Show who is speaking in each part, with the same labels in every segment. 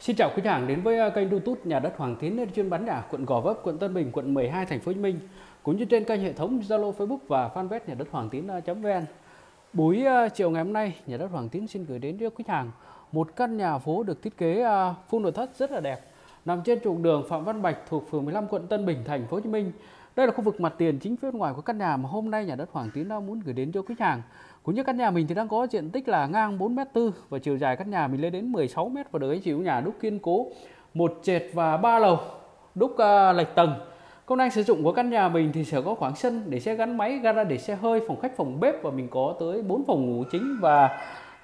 Speaker 1: Xin chào quý khách hàng đến với kênh YouTube Nhà đất Hoàng Tiến, nơi chuyên bán nhà quận Gò Vấp, quận Tân Bình, quận 12, thành phố Hồ Chí Minh, cũng như trên kênh hệ thống Zalo, Facebook và fanpage Nhà đất Hoàng Tiến.vn. Buổi chiều ngày hôm nay, Nhà đất Hoàng Tiến xin gửi đến cho khách hàng một căn nhà phố được thiết kế full nội thất rất là đẹp, nằm trên trục đường Phạm Văn Bạch thuộc phường 15, quận Tân Bình, thành phố Hồ Chí Minh. Đây là khu vực mặt tiền chính phía ngoài của căn nhà mà hôm nay Nhà đất Hoàng Tiến muốn gửi đến cho khách hàng. Cũng như căn nhà mình thì đang có diện tích là ngang 4m4 và chiều dài căn nhà mình lên đến 16m và được anh chị nhà đúc kiên cố, một trệt và 3 lầu, đúc lệch tầng. Công năng sử dụng của căn nhà mình thì sẽ có khoảng sân để xe gắn máy, gara để xe hơi, phòng khách, phòng bếp, và mình có tới 4 phòng ngủ chính và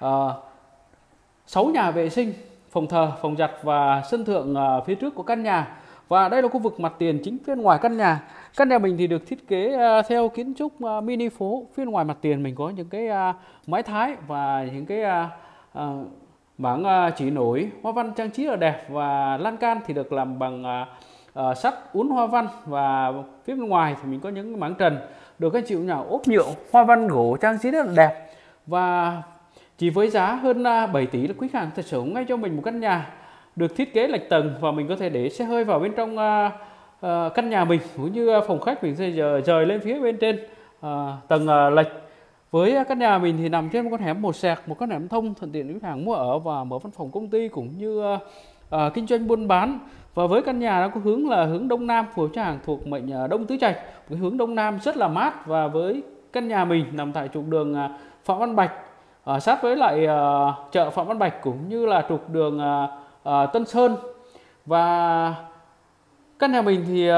Speaker 1: 6 nhà vệ sinh, phòng thờ, phòng giặt và sân thượng phía trước của căn nhà. Và đây là khu vực mặt tiền chính phía ngoài căn nhà. Căn nhà mình thì được thiết kế theo kiến trúc mini phố. Phía ngoài mặt tiền mình có những cái mái thái và những cái mảng chỉ nổi hoa văn trang trí là đẹp, và lan can thì được làm bằng sắt uốn hoa văn, và phía bên ngoài thì mình có những mảng trần được các chịu nhà ốp nhựa hoa văn gỗ trang trí rất là đẹp. Và chỉ với giá hơn 7 tỷ là quý khách thật sự ngay cho mình một căn nhà được thiết kế lệch tầng, và mình có thể để xe hơi vào bên trong căn nhà mình, cũng như phòng khách mình sẽ rời lên phía bên trên tầng lệch. Với căn nhà mình thì nằm trên một con hẻm một sẹc, một con hẻm thông thuận tiện khách hàng mua ở và mở văn phòng công ty cũng như kinh doanh buôn bán. Và với căn nhà nó có hướng là hướng đông nam, phù hợp cho hàng thuộc mệnh Đông Tứ Trạch, cái hướng đông nam rất là mát. Và với căn nhà mình nằm tại trục đường Phạm Văn Bạch, sát với lại chợ Phạm Văn Bạch, cũng như là trục đường Tân Sơn. Và căn nhà mình thì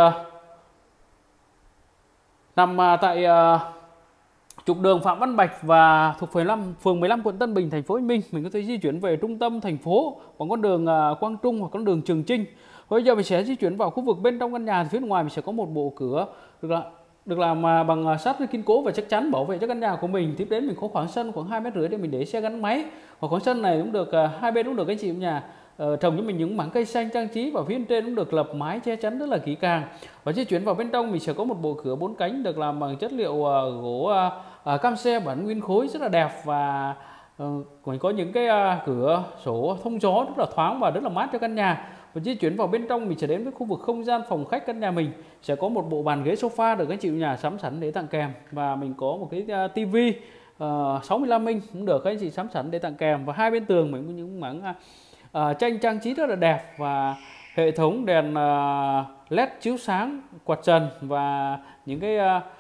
Speaker 1: nằm tại trục đường Phạm Văn Bạch và thuộc phường 15, quận Tân Bình, thành phố Hồ Chí Minh. Mình có thể di chuyển về trung tâm thành phố bằng con đường Quang Trung hoặc con đường Trường Chinh. Bây giờ mình sẽ di chuyển vào khu vực bên trong căn nhà. Thì phía ngoài mình sẽ có một bộ cửa được làm bằng sắt kiên cố và chắc chắn bảo vệ cho căn nhà của mình. Tiếp đến mình có khoảng sân khoảng 2,5 m để mình để xe gắn máy, và khoảng sân này cũng được hai bên cũng được anh chị nhà trồng cho mình những mảng cây xanh trang trí, và phía trên cũng được lập mái che chắn rất là kỹ càng. Và di chuyển vào bên trong mình sẽ có một bộ cửa 4 cánh được làm bằng chất liệu gỗ cam xe bản nguyên khối rất là đẹp, và còn có những cái cửa sổ thông gió rất là thoáng và rất là mát cho căn nhà. Và di chuyển vào bên trong mình sẽ đến với khu vực không gian phòng khách. Căn nhà mình sẽ có một bộ bàn ghế sofa được các chị nhà sắm sẵn để tặng kèm, và mình có một cái tivi 65 inch cũng được các anh chị sắm sẵn để tặng kèm. Và hai bên tường mình có những mảng tranh trang trí rất là đẹp, và hệ thống đèn led chiếu sáng, quạt trần, và những cái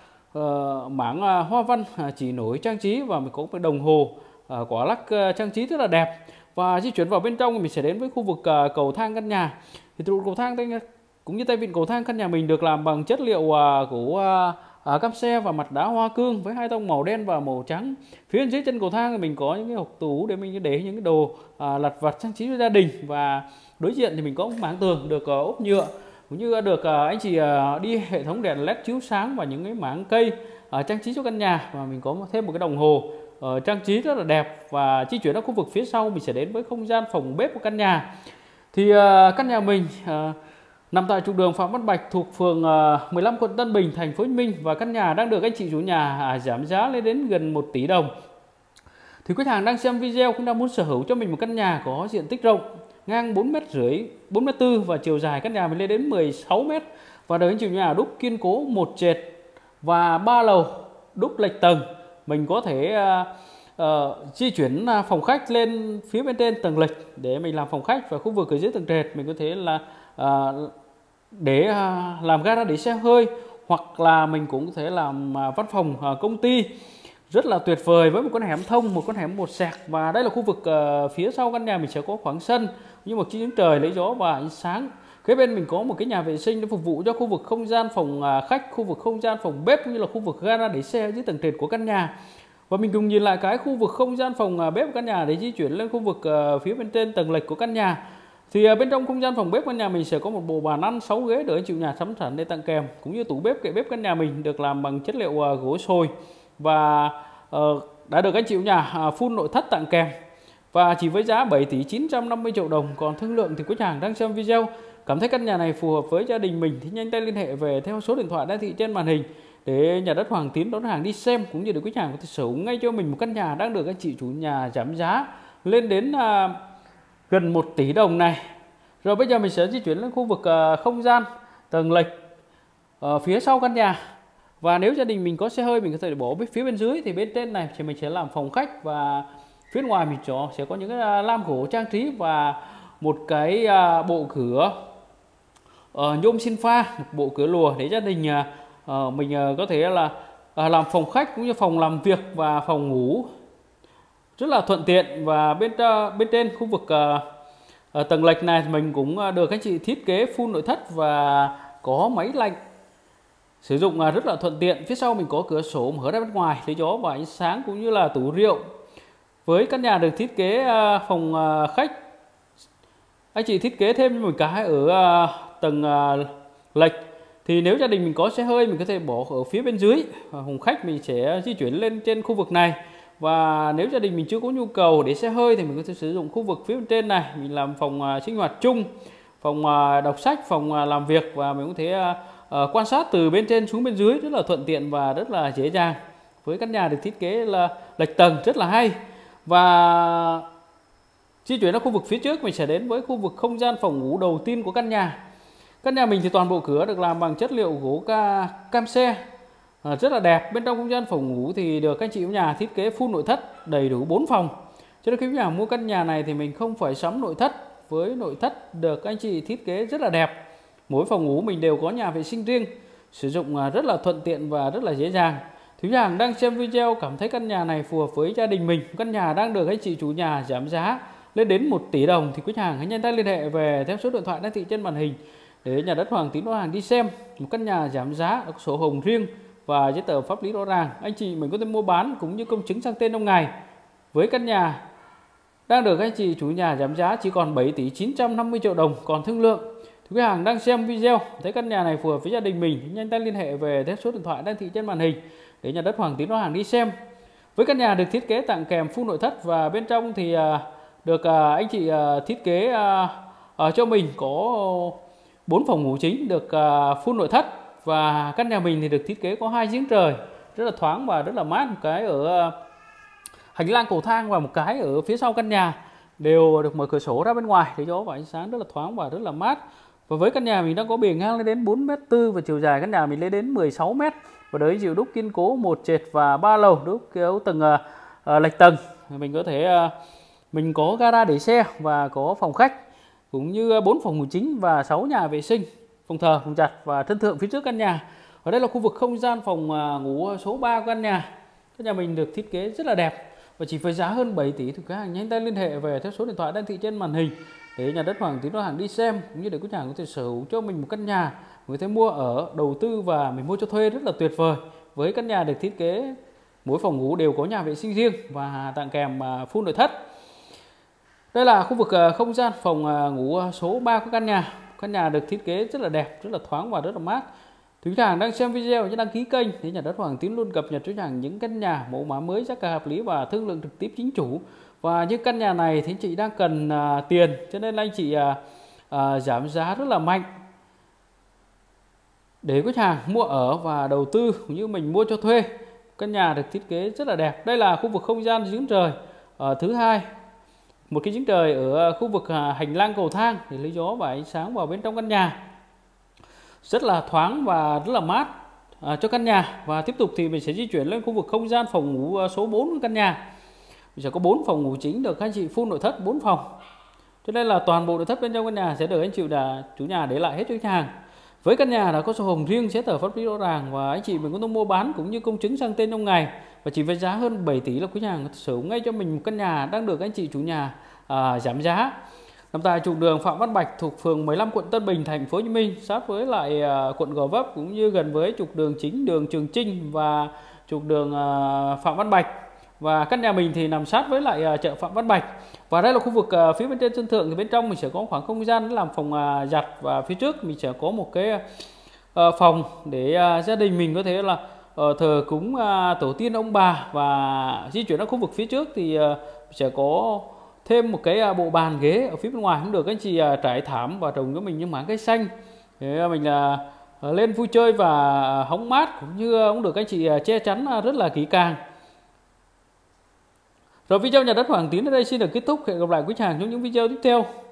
Speaker 1: mảng hoa văn chỉ nổi trang trí, và mình có một đồng hồ quả lắc trang trí rất là đẹp. Và di chuyển vào bên trong mình sẽ đến với khu vực cầu thang căn nhà. Thì trụ cầu thang cũng như tay vịn cầu thang căn nhà mình được làm bằng chất liệu gỗ cam xe và mặt đá hoa cương với hai tông màu đen và màu trắng. Phía dưới chân cầu thang thì mình có những cái hộc tủ để mình để những cái đồ lặt vặt trang trí cho gia đình. Và đối diện thì mình có một mảng tường được ốp nhựa, cũng như được anh chị đi hệ thống đèn led chiếu sáng và những cái mảng cây trang trí cho căn nhà. Và mình có thêm một cái đồng hồ trang trí rất là đẹp. Và di chuyển ở khu vực phía sau mình sẽ đến với không gian phòng bếp của căn nhà. Thì căn nhà mình nằm tại trục đường Phạm Văn Bạch thuộc phường 15, quận Tân Bình, thành phố Hồ Chí Minh, và căn nhà đang được anh chị chủ nhà giảm giá lên đến gần 1 tỷ đồng. Thì khách hàng đang xem video cũng đang muốn sở hữu cho mình một căn nhà có diện tích rộng, ngang 4,5 m, 4m4 và chiều dài căn nhà mình lên đến 16m, và được anh chị nhà đúc kiên cố, một trệt và 3 lầu, đúc lệch tầng. Mình có thể di chuyển phòng khách lên phía bên trên tầng lệch để mình làm phòng khách, và khu vực ở dưới tầng trệt mình có thể là để làm gara để xe hơi, hoặc là mình cũng có thể làm văn phòng công ty. Rất là tuyệt vời với một con hẻm thông, một con hẻm một sẹc. Và đây là khu vực phía sau căn nhà mình sẽ có khoảng sân như một chiếc trời lấy gió và ánh sáng. Kế bên mình có một cái nhà vệ sinh để phục vụ cho khu vực không gian phòng khách, khu vực không gian phòng bếp, cũng như là khu vực gara để xe dưới tầng trệt của căn nhà. Và mình cùng nhìn lại cái khu vực không gian phòng bếp của căn nhà để di chuyển lên khu vực phía bên trên tầng lệch của căn nhà. Thì bên trong không gian phòng bếp căn nhà mình sẽ có một bộ bàn ăn 6 ghế để anh chị nhà sắm sẵn để tặng kèm, cũng như tủ bếp, kệ bếp căn nhà mình được làm bằng chất liệu gỗ sồi và đã được anh chị nhà full nội thất tặng kèm. Và chỉ với giá 7 tỷ 950 triệu đồng. Còn thương lượng thì quý khách hàng đang xem video cảm thấy căn nhà này phù hợp với gia đình mình thì nhanh tay liên hệ về theo số điện thoại đã thị trên màn hình để Nhà đất Hoàng Tiến đón hàng đi xem, cũng như để quý khách hàng có thể sở hữu ngay cho mình một căn nhà đang được anh chị chủ nhà giảm giá lên đến gần 1 tỷ đồng này. Rồi bây giờ mình sẽ di chuyển lên khu vực không gian tầng lệch ở phía sau căn nhà. Và nếu gia đình mình có xe hơi, mình có thể bỏ phía bên dưới, thì bên trên này thì mình sẽ làm phòng khách, và phía ngoài mình sẽ có những cái lam gỗ trang trí và một cái bộ cửa nhôm sinh pha, một bộ cửa lùa để gia đình mình có thể là làm phòng khách cũng như phòng làm việc và phòng ngủ rất là thuận tiện. Và bên trên khu vực tầng lệch này mình cũng được anh chị thiết kế full nội thất và có máy lạnh sử dụng rất là thuận tiện. Phía sau mình có cửa sổ mở ra bên ngoài lấy gió và ánh sáng, cũng như là tủ rượu. Với căn nhà được thiết kế phòng khách, anh chị thiết kế thêm một cái ở tầng lệch, thì nếu gia đình mình có xe hơi mình có thể bỏ ở phía bên dưới, phòng khách mình sẽ di chuyển lên trên khu vực này. Và nếu gia đình mình chưa có nhu cầu để xe hơi thì mình có thể sử dụng khu vực phía bên trên này, mình làm phòng sinh hoạt chung, phòng đọc sách, phòng làm việc, và mình có thể quan sát từ bên trên xuống bên dưới rất là thuận tiện và rất là dễ dàng. Với căn nhà được thiết kế là lệch tầng rất là hay. Và di chuyển đến khu vực phía trước, mình sẽ đến với khu vực không gian phòng ngủ đầu tiên của căn nhà. Căn nhà mình thì toàn bộ cửa được làm bằng chất liệu gỗ cam xe rất là đẹp. Bên trong không gian phòng ngủ thì được anh chị nhà thiết kế full nội thất, đầy đủ 4 phòng. Cho nên khi nhà mua căn nhà này thì mình không phải sắm nội thất, với nội thất được anh chị thiết kế rất là đẹp. Mỗi phòng ngủ mình đều có nhà vệ sinh riêng, sử dụng rất là thuận tiện và rất là dễ dàng. Quý khách hàng đang xem video cảm thấy căn nhà này phù hợp với gia đình mình, căn nhà đang được anh chị chủ nhà giảm giá lên đến 1 tỷ đồng, thì quý khách hàng hãy nhanh tay liên hệ về theo số điện thoại đang thị trên màn hình để nhà đất Hoàng Tín Đô Hàng đi xem một căn nhà giảm giá, có sổ hồng riêng và giấy tờ pháp lý rõ ràng. Anh chị mình có thể mua bán cũng như công chứng sang tên trong ngày. Với căn nhà đang được anh chị chủ nhà giảm giá chỉ còn 7 tỷ 950 triệu đồng còn thương lượng. Thì khách hàng đang xem video thấy căn nhà này phù hợp với gia đình mình, nhanh tay liên hệ về theo số điện thoại đang thị trên màn hình để nhà đất Hoàng Tín Đô Hàng đi xem. Với căn nhà được thiết kế tặng kèm full nội thất, và bên trong thì được anh chị thiết kế cho mình có 4 phòng ngủ chính được full nội thất. Và căn nhà mình thì được thiết kế có 2 giếng trời rất là thoáng và rất là mát, một cái ở hành lang cầu thang và một cái ở phía sau căn nhà, đều được mở cửa sổ ra bên ngoài để gió và ánh sáng rất là thoáng và rất là mát. Và với căn nhà mình đang có bề ngang lên đến 4,4 m và chiều dài căn nhà mình lên đến 16 m, và đấy chịu đúc kiên cố 1 trệt và 3 lầu, đúc kéo tầng lệch tầng. Mình có thể mình có gara để xe và có phòng khách cũng như 4 phòng ngủ chính và 6 nhà vệ sinh, phòng thờ, phòng giặt và sân thượng phía trước căn nhà. Ở đây là khu vực không gian phòng ngủ số 3 của căn nhà. Căn nhà mình được thiết kế rất là đẹp và chỉ với giá hơn 7 tỷ, thì khách hàng nhanh tay liên hệ về theo số điện thoại đang thị trên màn hình để nhà đất Hoàng Tín Đô Hàng đi xem, cũng như để khách hàng có thể sở hữu cho mình một căn nhà, người ta mua ở, đầu tư và mình mua cho thuê rất là tuyệt vời. Với căn nhà được thiết kế mỗi phòng ngủ đều có nhà vệ sinh riêng và tặng kèm full nội thất. Đây là khu vực không gian phòng ngủ số 3 của căn nhà. Căn nhà được thiết kế rất là đẹp, rất là thoáng và rất là mát. Quý khách hàng đang xem video nhớ đăng ký kênh để nhà đất Hoàng Tín luôn cập nhật cho khách hàng những căn nhà mẫu mã mới, giá cả hợp lý và thương lượng trực tiếp chính chủ. Và như căn nhà này thì anh chị đang cần tiền, cho nên anh chị giảm giá rất là mạnh để khách hàng mua ở và đầu tư cũng như mình mua cho thuê. Căn nhà được thiết kế rất là đẹp. Đây là khu vực không gian giếng trời thứ hai, một cái giếng trời ở khu vực hành lang cầu thang để lấy gió và ánh sáng vào bên trong căn nhà, rất là thoáng và rất là mát cho căn nhà. Và tiếp tục thì mình sẽ di chuyển lên khu vực không gian phòng ngủ số 4 của căn nhà. Mình sẽ có 4 phòng ngủ chính được anh chị full nội thất 4 phòng, cho nên là toàn bộ nội thất bên trong căn nhà sẽ được anh chị chủ nhà để lại hết cho khách hàng. Với căn nhà đã có sổ hồng riêng, giấy tờ pháp lý rõ ràng, và anh chị mình có thể mua bán cũng như công chứng sang tên trong ngày, và chỉ với giá hơn 7 tỷ là quý nhà sở hữu ngay cho mình một căn nhà đang được anh chị chủ nhà giảm giá. Nằm tại trục đường Phạm Văn Bạch thuộc phường 15 quận Tân Bình, thành phố Hồ Chí Minh, sát với lại quận Gò Vấp, cũng như gần với trục đường chính đường Trường Chinh và trục đường Phạm Văn Bạch. Và căn nhà mình thì nằm sát với lại chợ Phạm Văn Bạch. Và đây là khu vực phía bên trên sân thượng, thì bên trong mình sẽ có khoảng không gian để làm phòng giặt, và phía trước mình sẽ có một cái phòng để gia đình mình có thể là thờ cúng tổ tiên ông bà. Và di chuyển đến khu vực phía trước thì sẽ có thêm một cái bộ bàn ghế ở phía bên ngoài, cũng được anh chị trải thảm và trồng cho mình những mảng cây xanh để mình lên vui chơi và hóng mát, cũng như cũng được anh chị che chắn rất là kỹ càng. Rồi video nhà đất Hoàng Tín ở đây xin được kết thúc. Hẹn gặp lại quý khách hàng trong những video tiếp theo.